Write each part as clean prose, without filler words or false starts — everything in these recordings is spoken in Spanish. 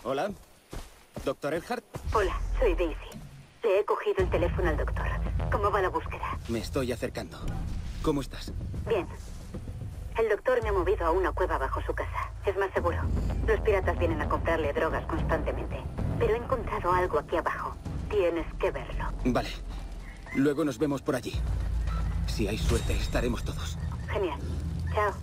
Hola. ¿Doctor Earhart? Hola, soy Daisy. Le he cogido el teléfono al doctor. ¿Cómo va la búsqueda? Me estoy acercando. ¿Cómo estás? Bien. El doctor me ha movido a una cueva bajo su casa. Es más seguro. Los piratas vienen a comprarle drogas constantemente. Pero he encontrado algo aquí abajo. Tienes que verlo. Vale. Luego nos vemos por allí. Si hay suerte, estaremos todos. Genial. Chao.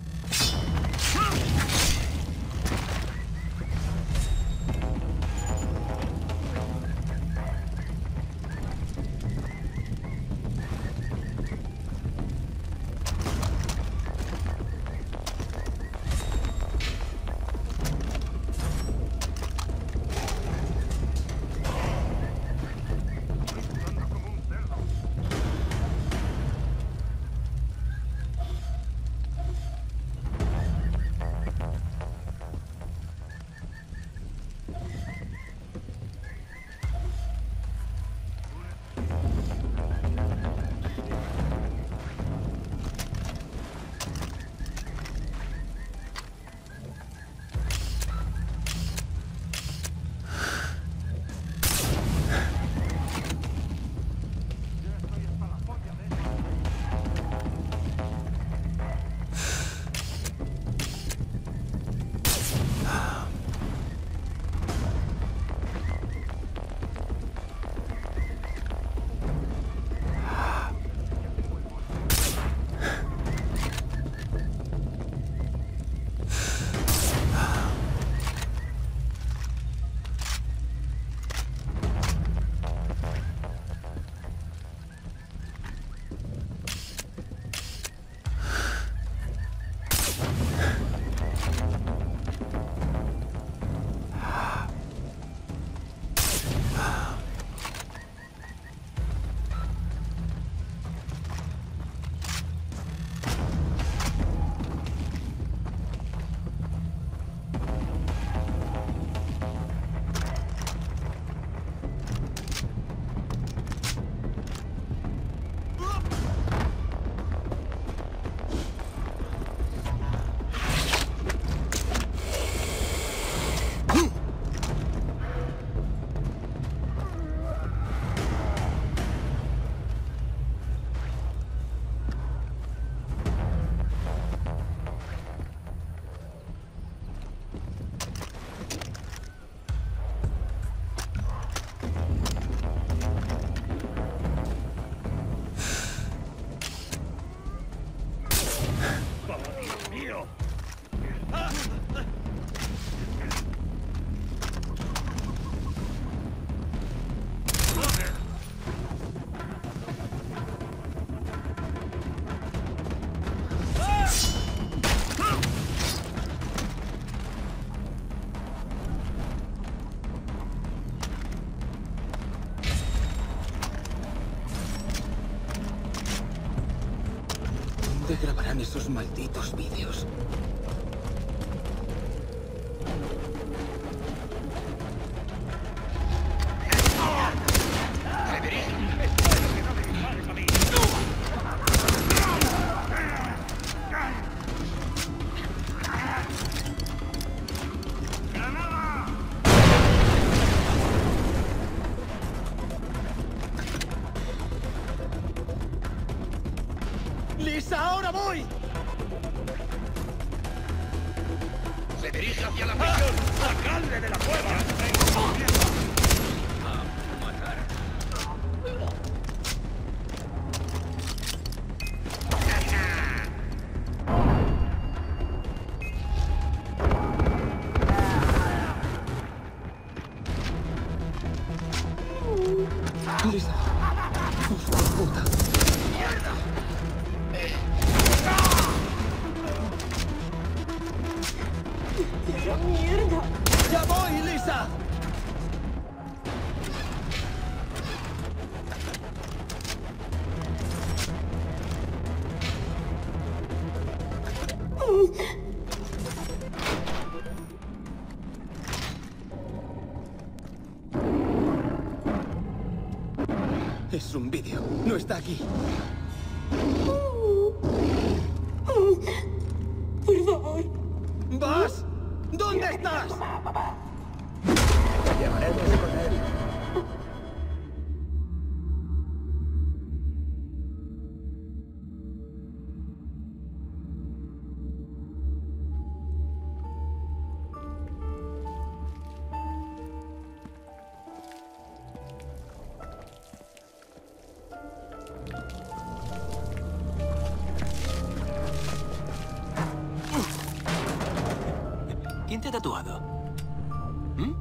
¿Dónde grabarán esos malditos vídeos? ¡Lisa, ahora voy! ¡Se dirige hacia la prisión! ¡Sacadle de la cueva! ¡A matar! ¡Lisa! ¡Hostia puta! ¡Mierda! ¡Ya voy, Lisa! Es un vídeo. No está aquí. Por favor. ¡Vas! ¿Dónde estás? llevaremos con él. ¿Quién te ha tatuado? ¿Mm?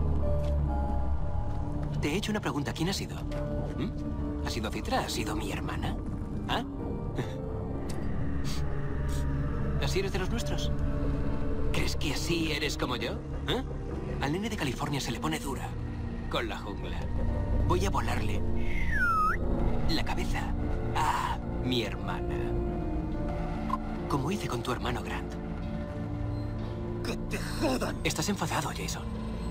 Te he hecho una pregunta. ¿Quién ha sido? ¿Mm? ¿Ha sido Citra? ¿Ha sido mi hermana? ¿Ah? ¿Así eres de los nuestros? ¿Crees que así eres como yo? ¿Eh? Al nene de California se le pone dura con la jungla. Voy a volarle la cabeza a mi hermana. Como hice con tu hermano Grant. ¡Que te jodan! Estás enfadado, Jason.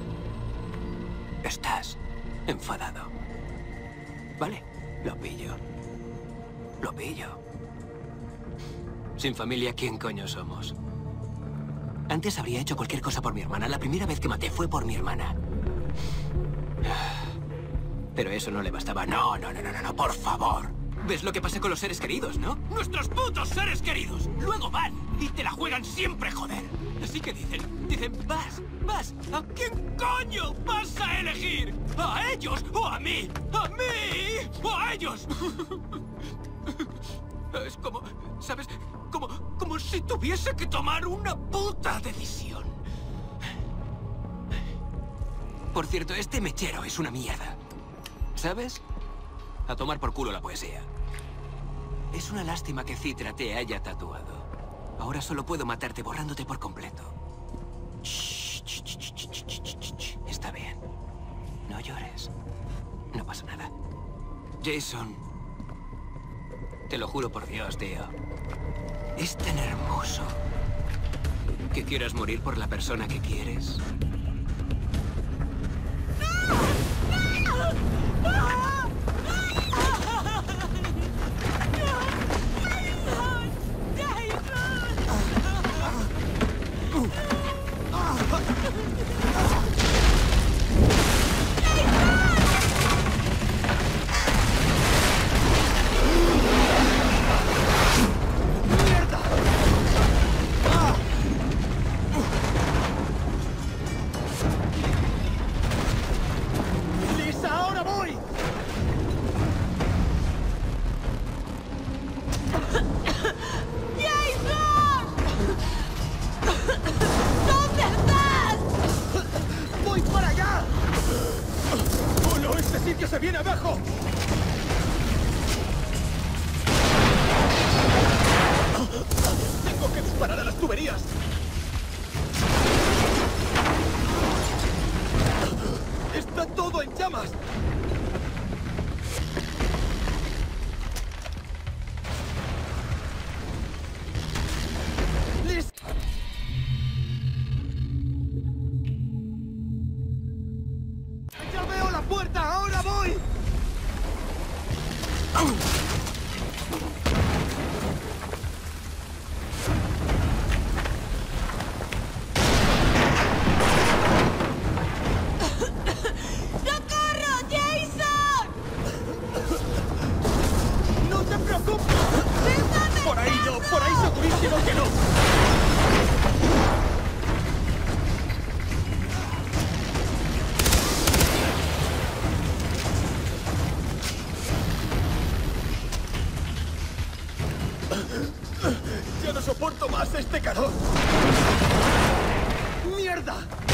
Estás enfadado. Vale, lo pillo. Lo pillo. Sin familia, ¿quién coño somos? Antes habría hecho cualquier cosa por mi hermana. La primera vez que maté fue por mi hermana. Pero eso no le bastaba. No, por favor. ¿Ves lo que pasa con los seres queridos, no? ¡Nuestros putos seres queridos! Luego van y te la juegan siempre, joder. Así que dicen, vas. ¿A quién coño vas a elegir? ¿A ellos o a mí? ¿A mí o a ellos? Es como, ¿sabes? Como si tuviese que tomar una puta decisión. Por cierto, este mechero es una mierda. ¿Sabes? A tomar por culo la poesía. Es una lástima que Citra te haya tatuado. Ahora solo puedo matarte borrándote por completo. Está bien. No llores. No pasa nada. Jason. Te lo juro por Dios, tío. Es tan hermoso que quieras morir por la persona que quieres. ¡Se viene abajo! ¡Tengo que disparar a las tuberías! ¡Está todo en llamas! ¡Listo! ¡Ya veo la puerta! ¡Ahora voy! ¡Socorro, Jason! ¡No te preocupes! Por ahí no, por ahí segurísimo que no. Ya no soporto más este calor. ¡Mierda!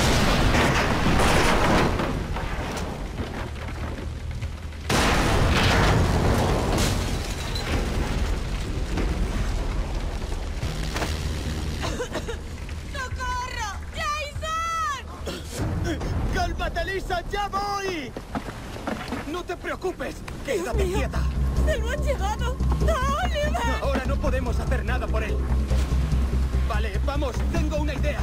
¡Socorro! ¡Jason! ¡Cálmate, Lisa! ¡Ya voy! No te preocupes. Quédate quieta. ¡Se lo han llevado! ¡A Oliver! Ahora no podemos hacer nada por él. Vale, vamos. Tengo una idea.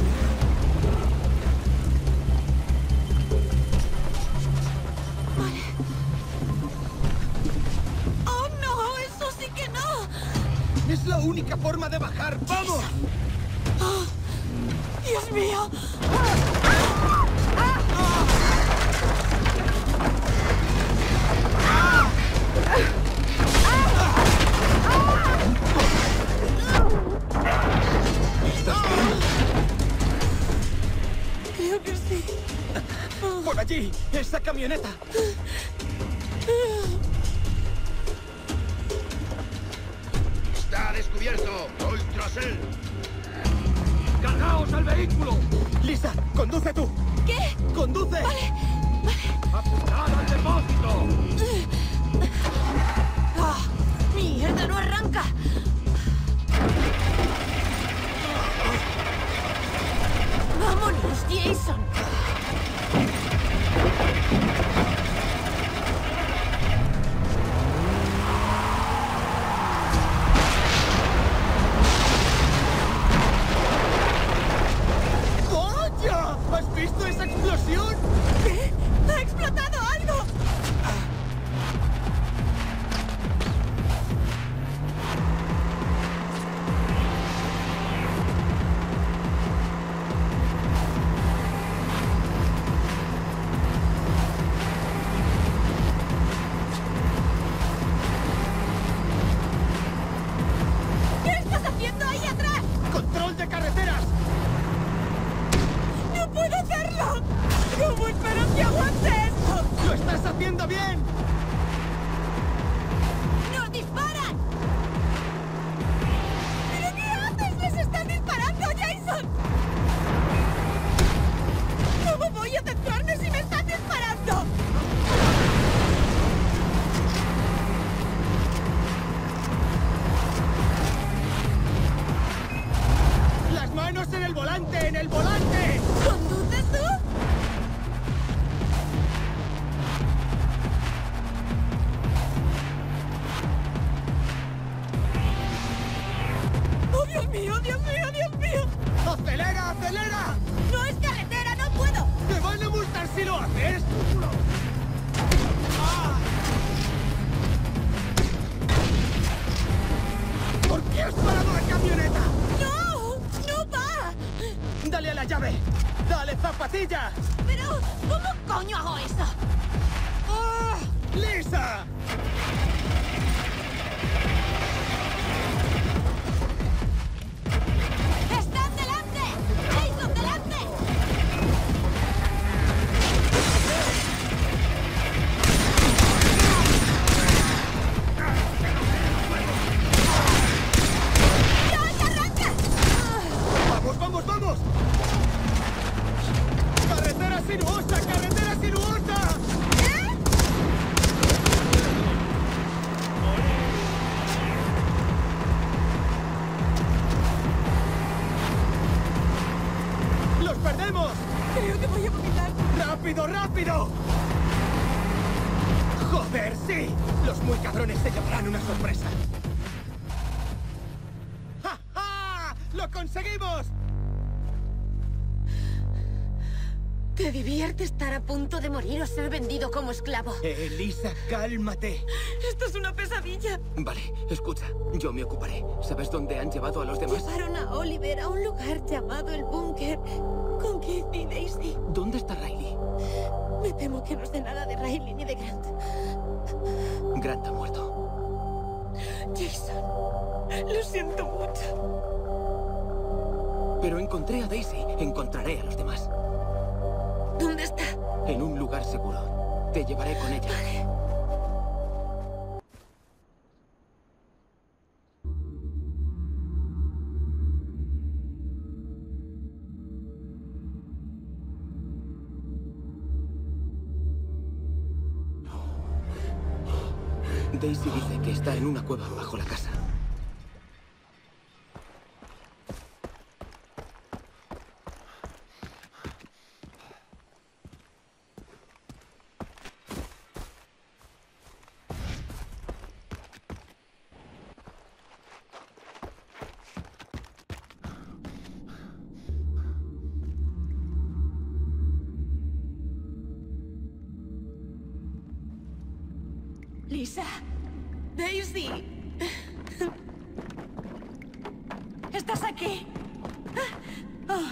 ¡Oh, no! ¡Eso sí que no! Es la única forma de bajar. ¡Vamos! ¡Oh, Dios mío! ¡Ah! ¿Estás bien? Creo que sí. ¡Por allí! ¡Esa camioneta! Está descubierto. Voy tras él. ¡Cargaos al vehículo! Lisa, conduce tú. ¿Qué? ¡Conduce! ¡Apuntad al depósito! ¡Ah! ¡Mierda, no arranca! ¡Vámonos, Jason! ¡Vaya! ¿Has visto esa explosión? ¿Qué? ¡Ha explotado algo! ¿Qué estás haciendo ahí atrás? ¡Control de carreteras! ¡No puedo hacerlo! ¿Cómo espero que aguante esto? ¡Lo estás haciendo bien! ¡Nos disparan! ¿Pero qué haces? ¡Les están disparando, Jason! ¿Cómo voy a centrarme si me están disparando? ¡Las manos en el volante! ¡En el volante! ¿Conduces tú? ¡Oh, Dios mío, Dios mío, Dios mío! ¡Acelera, acelera! ¡No es carretera, no puedo! ¡Te van a multar si lo haces! ¡Ah! ¿Por qué has parado la camioneta? ¡No! ¡No va! ¡Dale a la llave! ¡Dale zapatilla! Pero, ¿cómo coño hago eso? ¡Ah! ¡Lisa! ¡Están delante! ¡Jason, delante! ¡Ya, ya arranca! ¡Vamos, vamos, vamos! ¡Carretera sinuosa! ¡Carretera sinuosa! ¿Eh? ¡Los perdemos! Creo que voy a vomitar. ¡Rápido, rápido! ¡Joder, sí! Los muy cabrones se llevarán una sorpresa. ¡Ja, ja! ¡Lo conseguimos! ¿Te divierte estar a punto de morir o ser vendido como esclavo? Elisa, cálmate. Esto es una pesadilla. Vale, escucha. Yo me ocuparé. ¿Sabes dónde han llevado a los demás? Llevaron a Oliver a un lugar llamado el Búnker con Keith y Daisy. ¿Dónde está Riley? Me temo que no sé nada de Riley ni de Grant. Grant ha muerto. Jason, lo siento mucho. Pero encontré a Daisy. Encontraré a los demás. ¿Dónde está? En un lugar seguro. Te llevaré con ella. Daisy dice que está en una cueva bajo la casa. Lisa. Daisy. ¿Estás aquí? Oh.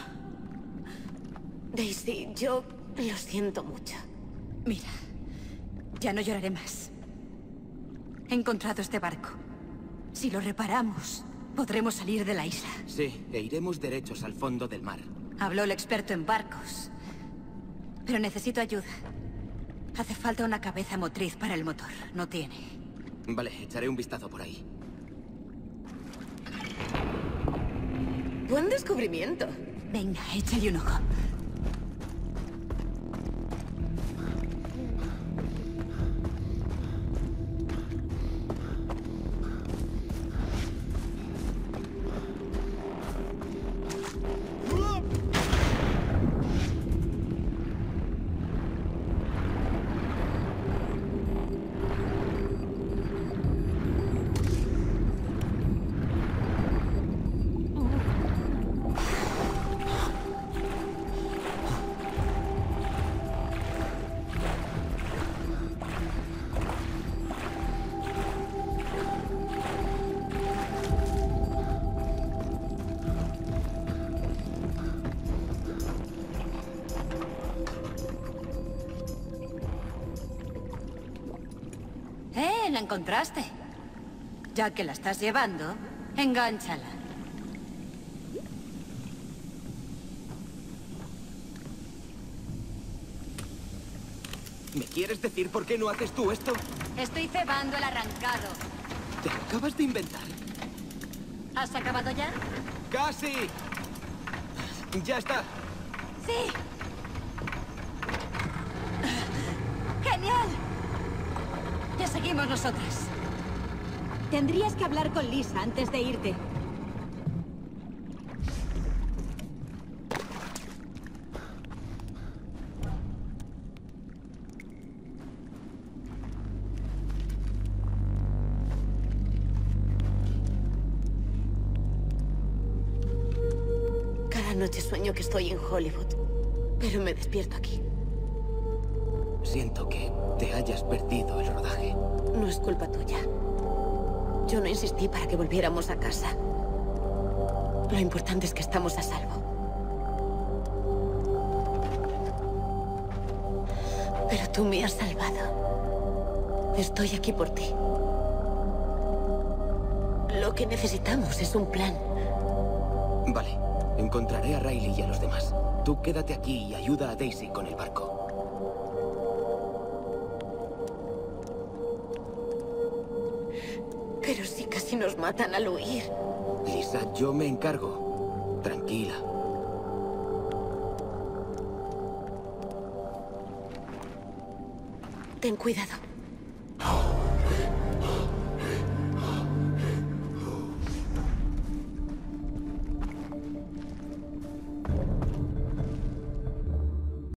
Daisy, yo lo siento mucho. Mira, ya no lloraré más. He encontrado este barco. Si lo reparamos, podremos salir de la isla. Sí, e iremos derechos al fondo del mar. Habló el experto en barcos. Pero necesito ayuda. Hace falta una cabeza motriz para el motor. No tiene. Vale, echaré un vistazo por ahí. Buen descubrimiento. Venga, échale un ojo. La encontraste. Ya que la estás llevando, engánchala. ¿Me quieres decir por qué no haces tú esto? Estoy cebando el arrancado. ¿Te acabas de inventar? ¿Has acabado ya? ¡Casi! ¡Ya está! ¡Sí! ¡Genial! Ya seguimos nosotras. Tendrías que hablar con Lisa antes de irte. Cada noche sueño que estoy en Hollywood, pero me despierto aquí. Siento que te hayas perdido el rodaje. No es culpa tuya. Yo no insistí para que volviéramos a casa. Lo importante es que estamos a salvo. Pero tú me has salvado. Estoy aquí por ti. Lo que necesitamos es un plan. Vale, encontraré a Riley y a los demás. Tú quédate aquí y ayuda a Daisy con el barco. Pero si casi nos matan al huir. Lisa, yo me encargo. Tranquila. Ten cuidado.